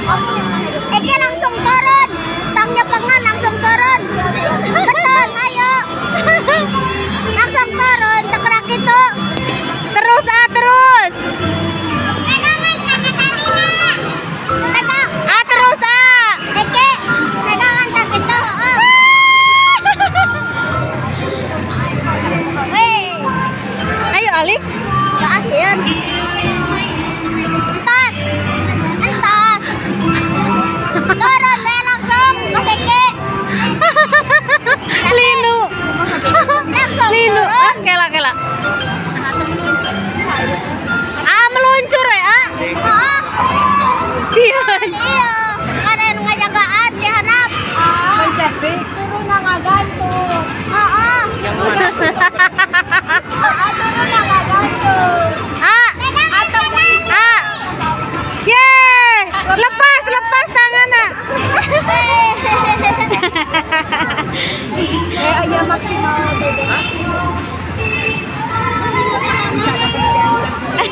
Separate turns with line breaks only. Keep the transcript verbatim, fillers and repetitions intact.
Eki langsung turun. Tangnya pengen langsung turun. Betul, ayo. Langsung turun, tekrak itu.
Terus ah terus.
Pegang.
Ah terus ah.
Eki, pegangan tak itu. Weh,
Ayo Alif.
gak asyik. Entas, entas. Turun deh langsung, Mas Eki.
Linu.
Langsung
Linu.
turun.
Ah kela kela. Ah meluncur ya. Ah.
Oh,
Sian.
iya. Kan yang ngajagaan dihanap.
Mencapai turun nang gantung.
Oh, oh.
Yang mana?
Aduh,